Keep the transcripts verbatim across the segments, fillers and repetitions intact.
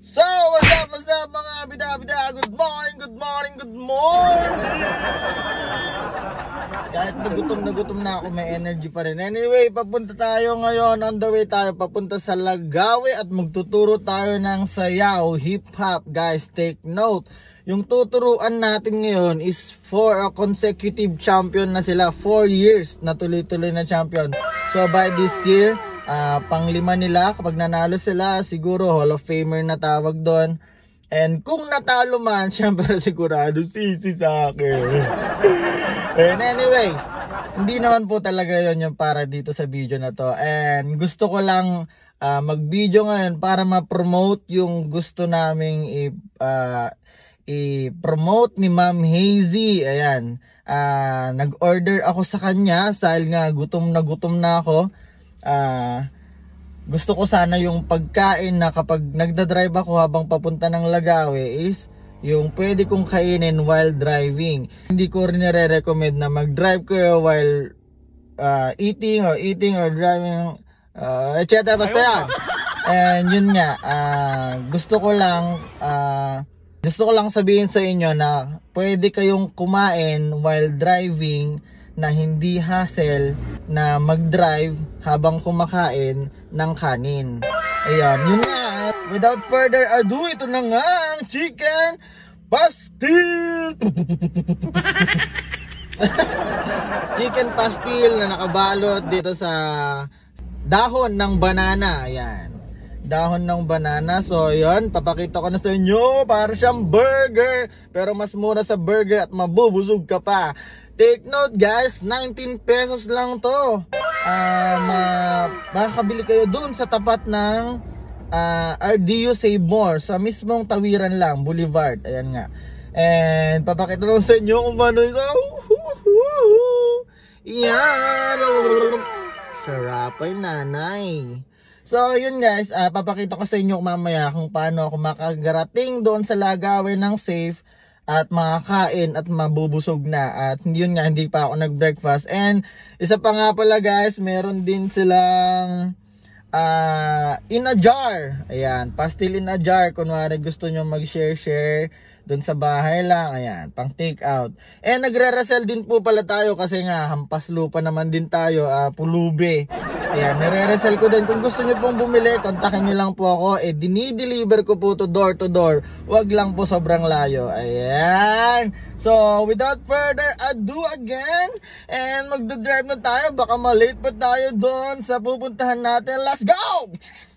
So, what's up, what's up mga bida-bida? Good morning, good morning, good morning! Kahit nagutom na gutom na ako, may energy pa rin. Anyway, papunta tayo ngayon. On the way tayo, papunta sa Lagawe at magtuturo tayo ng sayaw, hip-hop. Guys, take note. Yung tuturuan natin ngayon is for a consecutive champion na sila. four years na tuloy-tuloy na champion. So, by this year, Uh, panglima nila, kapag nanalo sila, siguro Hall of Famer na tawag doon. And kung natalo man, syempre sigurado sisi sa akin. And anyways, hindi naman po talaga yon yung para dito sa video na to. And gusto ko lang uh, mag-video ngayon para ma-promote yung gusto naming i- uh, i-promote ni Ma'am Hazy. Ayan, uh, nag-order ako sa kanya dahil nga gutom na gutom na ako. Uh, gusto ko sana yung pagkain na kapag nagdadrive ako habang papunta ng Lagawe is yung pwede kong kainin while driving. Hindi ko rin nire-recommend na mag-drive kayo while uh, eating or eating or driving, uh, et cetera. Basta yan. And yun nga, uh, gusto ko lang uh, gusto ko lang sabihin sa inyo na pwede kayong kumain while driving na hindi hassle na mag-drive habang kumakain ng kanin. Ayan, yun nga. Without further ado, ito na nga ang chicken pastil. Chicken pastil na nakabalot dito sa dahon ng banana. Ayan, dahon ng banana. So yun, papakita ko na sa inyo. Para siyang burger, pero mas mura sa burger at mabubusog ka pa. Take note guys, nineteen pesos lang to. Uh, ma makakabili kayo dun sa tapat ng uh, R D U Save More, sa mismong tawiran lang, Boulevard. Ayan nga. And papakita ko sa inyo kung paano ito. Iyan. Sarap ay nanay. So yun guys, uh, papakita ko sa inyo mamaya kung paano ako makagarating doon sa Lagawe ng safe at makakain at mabubusog na. At yun nga, hindi pa ako nag-breakfast. And isa pa nga pala guys, meron din silang uh, in a jar. Ayan, pastil in a jar. Kunwari gusto nyo mag-share-share dun sa bahay lang. Ayan, pang take out. And nagre-resell din po pala tayo kasi nga hampas lupa naman din tayo, uh, pulube. Ayan, nire-resell ko din. Kung gusto nyo pong bumili, kontakin nyo lang po ako. Eh, dinideliver ko po to door to door. Huwag lang po sobrang layo. Ayan. So, without further ado again, and magdadrive na tayo. Baka malate pa tayo doon sa pupuntahan natin. Let's go!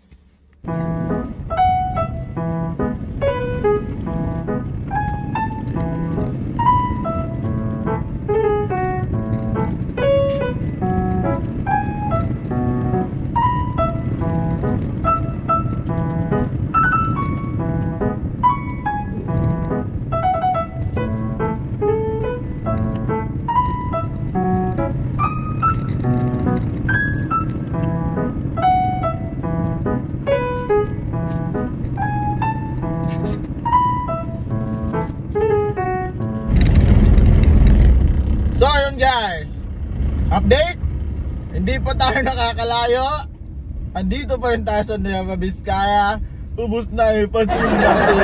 So ayun guys, update, hindi pa tayo nakakalayo. Andito pa rin tayo sa Nueva Vizcaya. Ubus na yung pastil natin.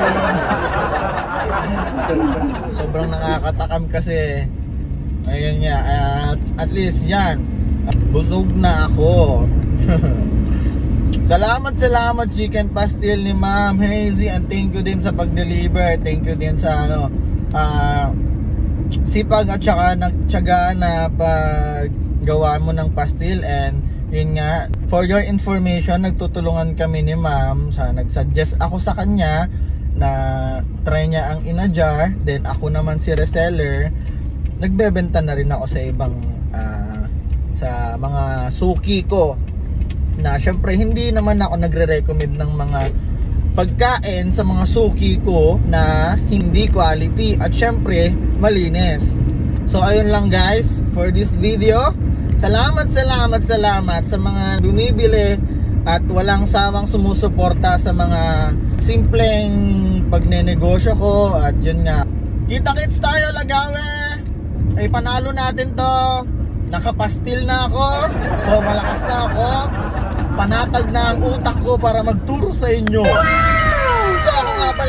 Sobrang nakakatakam kasi. Ayun nga, at, at least yan, busog na ako. Salamat salamat chicken pastil ni Ma'am Hazy. And thank you din sa pag-deliver. Thank you din sa ano, ah uh, sipag at saka nagtyaga na paggawa mo ng pastil. And yun nga, for your information, nagtutulungan kami ni ma'am. Sa, nagsuggest ako sa kanya na try niya ang in a jar. Then ako naman si reseller, nagbebenta na rin ako sa ibang uh, sa mga suki ko, na syempre hindi naman ako nagre-recommend ng mga pagkain sa mga suki ko na hindi quality at syempre malinis. So ayun lang guys for this video. Salamat, salamat, salamat sa mga bumibili at walang sawang sumusuporta sa mga simpleng pagnenegosyo ko. At yun nga, kita-kits tayo Lagawe. Ay panalo natin to. Nakapastil na ako. So malakas na ako. Panatag na ang utak ko para magturo sa inyo.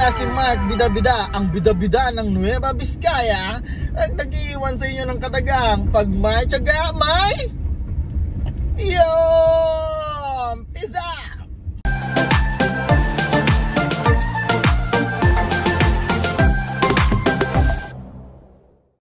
pala si Mark Bida-Bida, ang bida-bida ng Nueva Vizcaya, at nag-iiwan sa inyo ng katagang pag may tiyaga, may